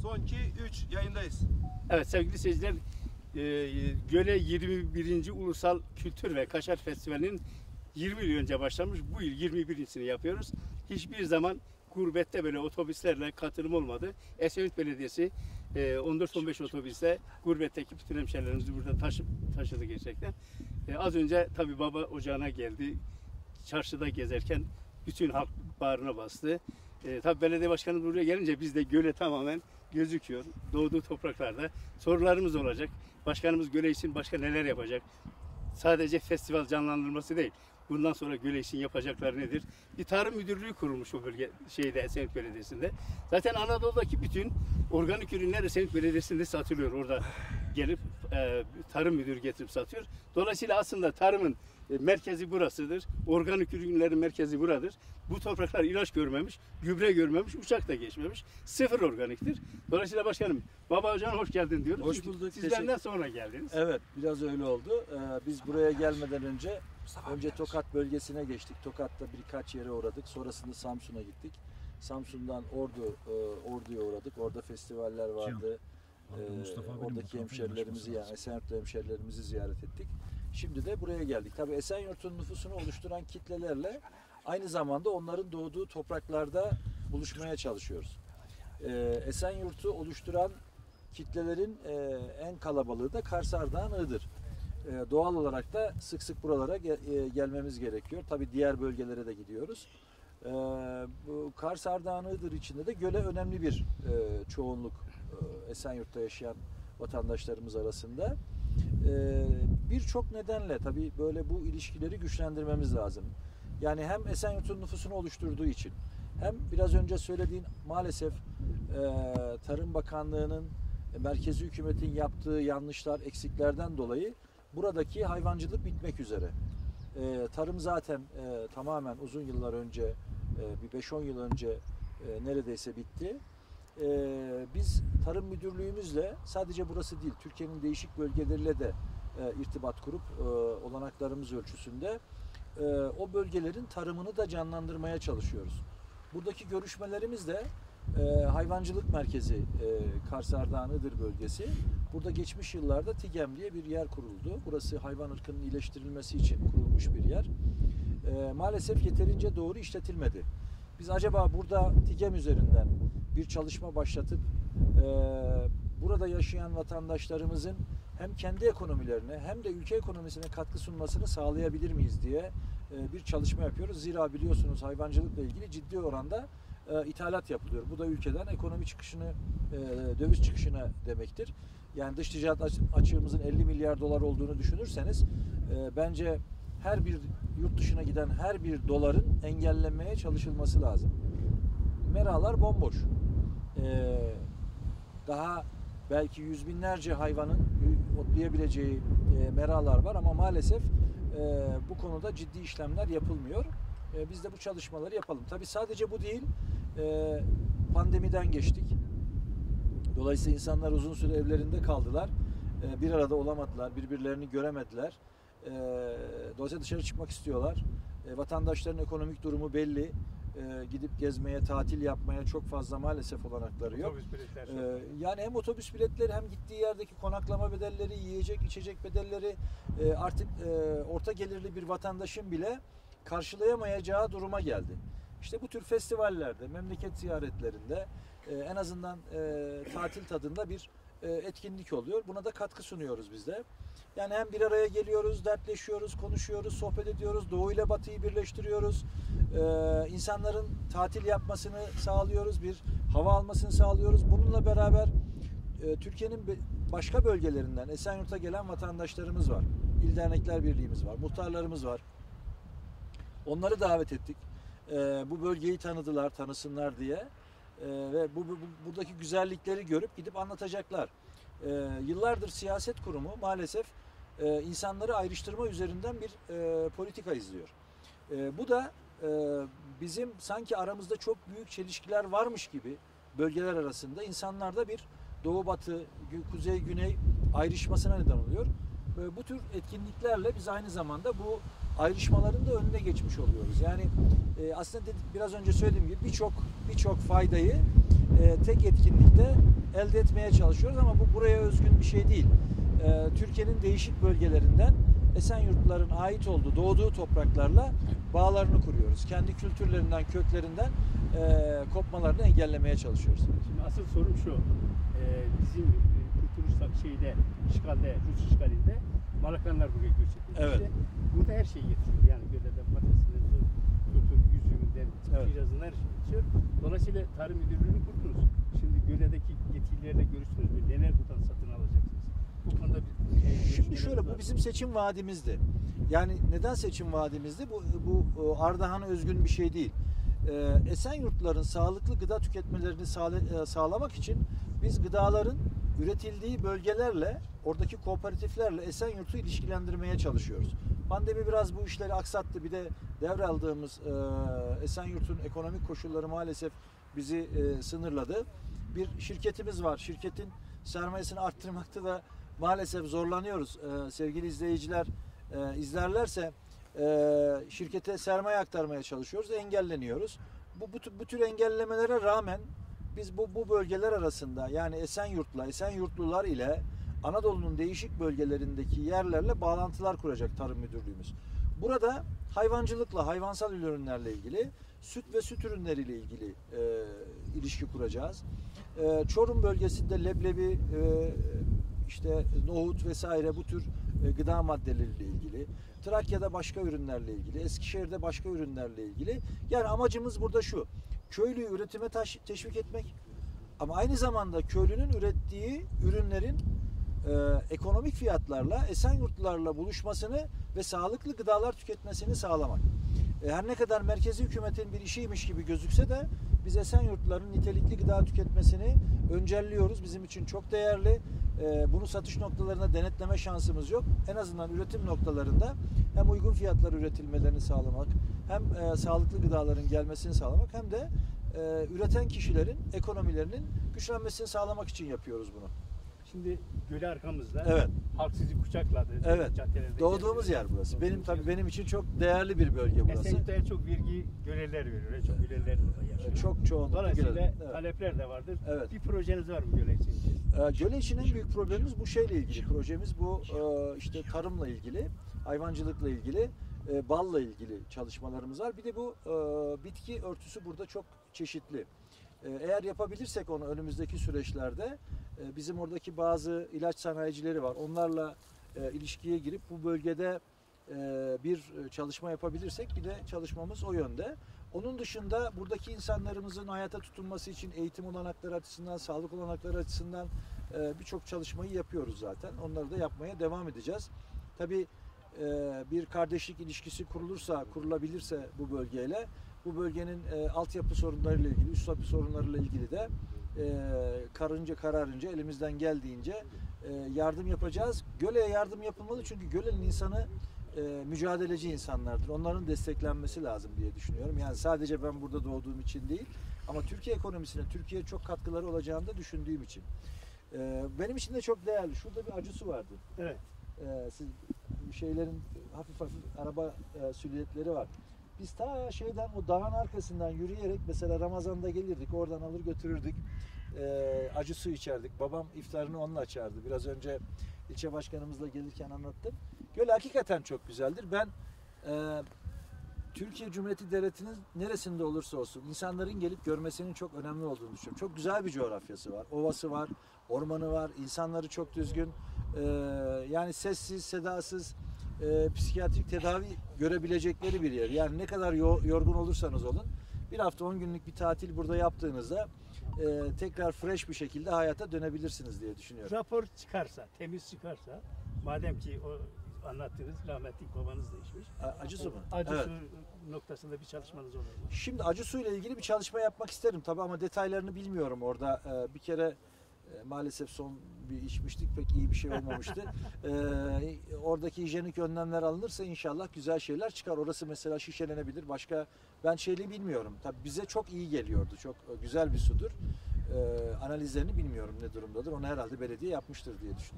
Son 2, 3 yayındayız. Evet sevgili seyirciler, Göle 21. Ulusal Kültür ve Kaşar Festivali'nin 20 yıl önce başlamış. Bu yıl 21.sini yapıyoruz. Hiçbir zaman gurbette böyle otobüslerle katılım olmadı. Esenyurt Belediyesi 14-15 otobüste gurbetteki bütün hemşehrilerimizi burada taşıdı gerçekten. Az önce tabii baba ocağına geldi. Çarşıda gezerken bütün halk bağrına bastı. Tabii belediye başkanı buraya gelince biz de göle tamamen gözüküyor. Doğduğu topraklarda sorularımız olacak. Başkanımız göle için başka neler yapacak? Sadece festival canlandırması değil. Bundan sonra göle için yapacaklar nedir? Bir tarım müdürlüğü kurulmuş o bölge Esenyurt Belediyesi'nde. Zaten Anadolu'daki bütün organik ürünler Esenyurt Belediyesi'nde satılıyor. Orada gelip tarım müdürü getirip satıyor. Dolayısıyla aslında tarımın merkezi burasıdır. Organik ürünlerin merkezi buradır. Bu topraklar ilaç görmemiş, gübre görmemiş, uçak da geçmemiş. Sıfır organiktir. Dolayısıyla başkanım, Baba Hoca'na hoş geldin diyoruz. Hoş bulduk. Siz benden sonra geldiniz. Evet, biraz öyle oldu. Biz buraya gelmeden önce Tokat bölgesine geçtik. Tokat'ta birkaç yere uğradık. Sonrasında Samsun'a gittik. Samsun'dan Ordu'ya uğradık. Orada festivaller vardı. Oradaki hemşerilerimizi, yani Esenyurt'ta hemşerilerimizi ziyaret ettik. Şimdi de buraya geldik. Tabii Esenyurt'un nüfusunu oluşturan kitlelerle aynı zamanda onların doğduğu topraklarda buluşmaya çalışıyoruz. Esenyurt'u oluşturan kitlelerin en kalabalığı da Kars, Ardahan, Iğdır. Doğal olarak da sık sık buralara gelmemiz gerekiyor. Tabii diğer bölgelere de gidiyoruz. Bu Kars, Ardahan, Iğdır içinde de göle önemli bir çoğunluk Esenyurt'ta yaşayan vatandaşlarımız arasında. Birçok nedenle tabii böyle bu ilişkileri güçlendirmemiz lazım. Yani hem Esenyurt'un nüfusunu oluşturduğu için, hem biraz önce söylediğin maalesef Tarım Bakanlığı'nın, merkezi hükümetin yaptığı yanlışlar, eksiklerden dolayı buradaki hayvancılık bitmek üzere. Tarım zaten tamamen uzun yıllar önce, bir 5-10 yıl önce neredeyse bitti. Biz Tarım Müdürlüğümüzle sadece burası değil, Türkiye'nin değişik bölgeleriyle de irtibat kurup olanaklarımız ölçüsünde o bölgelerin tarımını da canlandırmaya çalışıyoruz. Buradaki görüşmelerimiz de hayvancılık merkezi Kars, Ardahan, Iğdır bölgesi. Burada geçmiş yıllarda TİGEM diye bir yer kuruldu. Burası hayvan ırkının iyileştirilmesi için kurulmuş bir yer. Maalesef yeterince doğru işletilmedi. Biz acaba burada TİGEM üzerinden bir çalışma başlatıp burada yaşayan vatandaşlarımızın hem kendi ekonomilerine hem de ülke ekonomisine katkı sunmasını sağlayabilir miyiz diye bir çalışma yapıyoruz. Zira biliyorsunuz hayvancılıkla ilgili ciddi oranda ithalat yapılıyor. Bu da ülkeden ekonomi çıkışını, döviz çıkışına demektir. Yani dış ticaret açığımızın 50 milyar dolar olduğunu düşünürseniz bence her bir yurt dışına giden her bir doların engellenmeye çalışılması lazım. Meralar bomboş. Daha belki yüz binlerce hayvanın otlayabileceği meralar var ama maalesef bu konuda ciddi işlemler yapılmıyor. Biz de bu çalışmaları yapalım. Tabii sadece bu değil. Pandemiden geçtik. Dolayısıyla insanlar uzun süre evlerinde kaldılar. Bir arada olamadılar, birbirlerini göremediler. Dolayısıyla dışarı çıkmak istiyorlar. Vatandaşların ekonomik durumu belli. Gidip gezmeye, tatil yapmaya çok fazla maalesef olanakları yok. Yani hem otobüs biletleri hem gittiği yerdeki konaklama bedelleri, yiyecek, içecek bedelleri artık orta gelirli bir vatandaşın bile karşılayamayacağı duruma geldi. İşte bu tür festivallerde, memleket ziyaretlerinde en azından tatil tadında bir etkinlik oluyor. Buna da katkı sunuyoruz biz de. Yani hem bir araya geliyoruz, dertleşiyoruz, konuşuyoruz, sohbet ediyoruz, Doğu ile Batı'yı birleştiriyoruz. İnsanların tatil yapmasını sağlıyoruz, bir hava almasını sağlıyoruz. Bununla beraber Türkiye'nin başka bölgelerinden Esenyurt'a gelen vatandaşlarımız var. İl Dernekler Birliğimiz var, muhtarlarımız var. Onları davet ettik. Bu bölgeyi tanıdılar, tanısınlar diye. Ve buradaki güzellikleri görüp gidip anlatacaklar. Yıllardır siyaset kurumu maalesef insanları ayrıştırma üzerinden bir politika izliyor. Bu da bizim sanki aramızda çok büyük çelişkiler varmış gibi bölgeler arasında insanlarda bir doğu batı, kuzey güney ayrışmasına neden oluyor. Bu tür etkinliklerle biz aynı zamanda bu ayrışmaların da önüne geçmiş oluyoruz. Yani aslında biraz önce söylediğim gibi birçok faydayı tek etkinlikte elde etmeye çalışıyoruz ama bu buraya özgün bir şey değil. Türkiye'nin değişik bölgelerinden Esenyurtluların ait olduğu, doğduğu topraklarla bağlarını kuruyoruz. Kendi kültürlerinden, köklerinden kopmalarını engellemeye çalışıyoruz. Şimdi asıl sorum şu. Bizim Kurtuluş şeyde, işgalde, Rus işgalinde Malakanlar buraya göç etmiş. Evet. İşte burada her şey yetişiyor. Yani Göle'de patatesinden tutun, üzümünden, Evet. kirazından her şey yetişiyor. Dolayısıyla Tarım Müdürlüğü'nü kurdunuz. Şimdi Göle'deki yetkililerle görüştünüz mü? Neler buradan satın alacaksınız? Bu konuda bir Şimdi şöyle, bu bizim seçim vaadimizdi. Yani neden seçim vaadimizdi? Bu Ardahan'a özgün bir şey değil. Esenyurtluların sağlıklı gıda tüketmelerini sağlamak için biz gıdaların üretildiği bölgelerle, oradaki kooperatiflerle Esenyurt'u ilişkilendirmeye çalışıyoruz. Pandemi biraz bu işleri aksattı. Bir de devraldığımız Esenyurt'un ekonomik koşulları maalesef bizi sınırladı. Bir şirketimiz var. Şirketin sermayesini arttırmakta da maalesef zorlanıyoruz. Sevgili izleyiciler izlerlerse şirkete sermaye aktarmaya çalışıyoruz, engelleniyoruz. Bu tür engellemelere rağmen biz bu bölgeler arasında, yani Esenyurt'la, Esenyurtlular ile Anadolu'nun değişik bölgelerindeki yerlerle bağlantılar kuracak Tarım Müdürlüğümüz. Burada hayvancılıkla, hayvansal ürünlerle ilgili, süt ve süt ürünleriyle ilgili ilişki kuracağız. Çorum bölgesinde leblebi, işte nohut vesaire bu tür gıda maddeleriyle ilgili, Trakya'da başka ürünlerle ilgili, Eskişehir'de başka ürünlerle ilgili. Yani amacımız burada şu: köylüyü üretime teşvik etmek ama aynı zamanda köylünün ürettiği ürünlerin ekonomik fiyatlarla Esenyurtlularla buluşmasını ve sağlıklı gıdalar tüketmesini sağlamak. Her ne kadar merkezi hükümetin bir işiymiş gibi gözükse de biz Esenyurtluların nitelikli gıda tüketmesini öncelliyoruz. Bizim için çok değerli. Bunu satış noktalarına denetleme şansımız yok. En azından üretim noktalarında hem uygun fiyatlar üretilmelerini sağlamak, hem sağlıklı gıdaların gelmesini sağlamak, hem de üreten kişilerin ekonomilerinin güçlenmesini sağlamak için yapıyoruz bunu. Şimdi göle arkamızda. Evet. Halk sizi kucakladı. Evet. Caddelerde Doğduğumuz yer burası. Benim için çok değerli bir bölge burası. Esenyurt'a çok vergi göleler veriyor. Çok göleler yaşıyor. Çok çoğunlukla Dolayısıyla göleler. Evet. talepler de vardır. Evet. Bir projeniz var mı göle için? Göle için en büyük problemimiz bu şeyle ilgili. Projemiz bu, işte tarımla ilgili, hayvancılıkla ilgili, balla ilgili çalışmalarımız var. Bir de bu bitki örtüsü burada çok çeşitli. Eğer yapabilirsek onu önümüzdeki süreçlerde, bizim oradaki bazı ilaç sanayicileri var. Onlarla ilişkiye girip bu bölgede bir çalışma yapabilirsek, bir de çalışmamız o yönde. Onun dışında buradaki insanlarımızın hayata tutunması için eğitim olanakları açısından, sağlık olanakları açısından birçok çalışmayı yapıyoruz zaten. Onları da yapmaya devam edeceğiz. Tabii bir kardeşlik ilişkisi kurulabilirse bu bölgeyle, bu bölgenin altyapı sorunlarıyla ilgili, üst yapı sorunlarıyla ilgili de kararınca elimizden geldiğince yardım yapacağız. Göle'ye yardım yapılmalı çünkü Göle'nin insanı mücadeleci insanlardır. Onların desteklenmesi lazım diye düşünüyorum. Yani sadece ben burada doğduğum için değil, ama Türkiye ekonomisine, Türkiye'ye çok katkıları olacağını da düşündüğüm için. Benim için de çok değerli. Şurada bir acısu vardı. Evet. Siz şeylerin hafif araba silüetleri var. Biz ta o dağın arkasından yürüyerek mesela Ramazan'da gelirdik, oradan alır götürürdük. Acı su içerdik. Babam iftarını onunla açardı. Biraz önce ilçe başkanımızla gelirken anlattım. Göl hakikaten çok güzeldir. Ben Türkiye Cumhuriyeti Devleti'nin neresinde olursa olsun insanların gelip görmesinin çok önemli olduğunu düşünüyorum. Çok güzel bir coğrafyası var. Ovası var, ormanı var, insanları çok düzgün. Yani sessiz, sedasız, psikiyatrik tedavi görebilecekleri bir yer. Yani ne kadar yorgun olursanız olun, bir hafta 10 günlük bir tatil burada yaptığınızda tekrar fresh bir şekilde hayata dönebilirsiniz diye düşünüyorum. Rapor çıkarsa, temiz çıkarsa, madem ki o anlattığınız rahmetli babanız da içmiş. Acısu mu? Acısu Evet. noktasında bir çalışmanız olur mu? Şimdi acısu ile ilgili bir çalışma yapmak isterim tabii, ama detaylarını bilmiyorum orada. Bir kere maalesef son bir içmiştik, pek iyi bir şey olmamıştı. Oradaki hijyenik önlemler alınırsa inşallah güzel şeyler çıkar. Orası mesela şişelenebilir. Başka ben şeyleri bilmiyorum. Tabii bize çok iyi geliyordu. Çok güzel bir sudur. Analizlerini bilmiyorum ne durumdadır. Onu herhalde belediye yapmıştır diye düşünüyorum.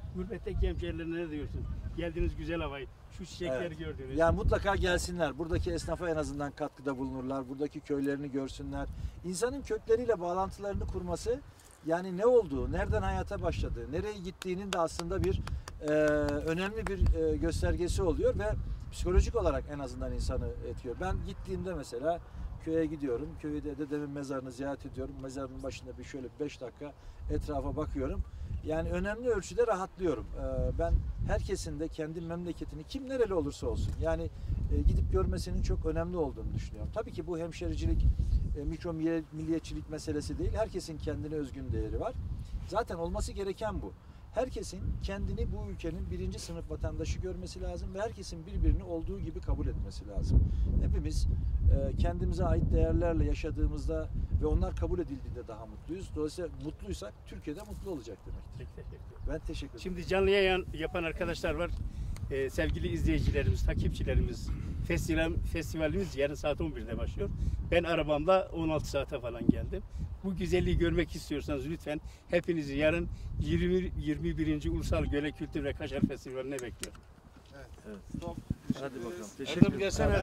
Gurbetteki hemşehrilerine ne diyorsun? Geldiniz güzel havayı, şu çiçekleri Evet. gördünüz. Yani mutlaka gelsinler. Buradaki esnafa en azından katkıda bulunurlar. Buradaki köylerini görsünler. İnsanın kökleriyle bağlantılarını kurması, yani ne olduğu, nereden hayata başladığı, nereye gittiğinin de aslında bir önemli bir göstergesi oluyor ve psikolojik olarak en azından insanı etkiliyor. Ben gittiğimde mesela köye gidiyorum. Köyde dedemin mezarını ziyaret ediyorum. Mezarının başında bir şöyle 5 dakika etrafa bakıyorum. Yani önemli ölçüde rahatlıyorum. Ben herkesin de kendi memleketini, kim nereli olursa olsun, yani gidip görmesinin çok önemli olduğunu düşünüyorum. Tabii ki bu hemşericilik, mikro milliyetçilik meselesi değil. Herkesin kendine özgün değeri var. Zaten olması gereken bu. Herkesin kendini bu ülkenin birinci sınıf vatandaşı görmesi lazım ve herkesin birbirini olduğu gibi kabul etmesi lazım. Hepimiz kendimize ait değerlerle yaşadığımızda ve onlar kabul edildiğinde daha mutluyuz. Dolayısıyla mutluysak Türkiye'de mutlu olacak demektir. Çok teşekkür ederim. Ben teşekkür ederim. Şimdi canlı yayın yapan arkadaşlar var. Sevgili izleyicilerimiz, takipçilerimiz, festivalimiz yarın saat 11'de başlıyor. Ben arabamla 16 saate falan geldim. Bu güzelliği görmek istiyorsanız lütfen hepinizi yarın 21. Ulusal Göle Kültür ve Kaşar Festivali'ne bekliyorum. Hadi bakalım. Teşekkür ederim.